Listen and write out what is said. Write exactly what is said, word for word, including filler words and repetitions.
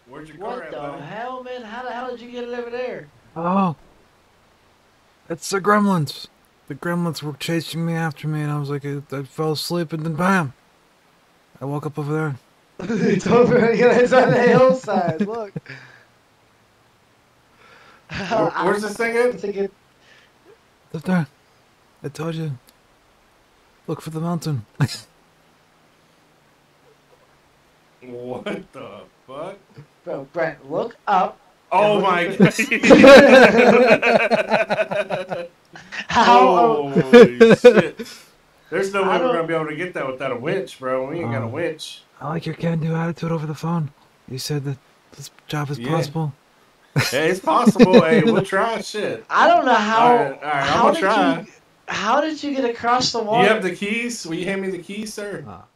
Where's your What car at, the buddy? hell, man? How the hell did you get it over there? Oh, it's the gremlins. The gremlins were chasing me after me, and I was like, I, I fell asleep, and then bam, I woke up over there. It's over. It's on the hillside. Look. Where, where's this thing at? I'm thinking, Up there. I told you. Look for the mountain. What the fuck? bro, Brent, look up. Oh and my look god. at- How? Holy shit. There's no I way we're don't- gonna be able to get that without a winch, bro. We ain't got a Um, winch. I like your can-do attitude over the phone. You said that this job is Yeah. possible. Hey, it's possible. Hey, we'll try shit. I don't know how. All right, all right, I'm how gonna did try. you? How did you get across the Do water? you have the keys? Will you hand me the keys, sir? Uh,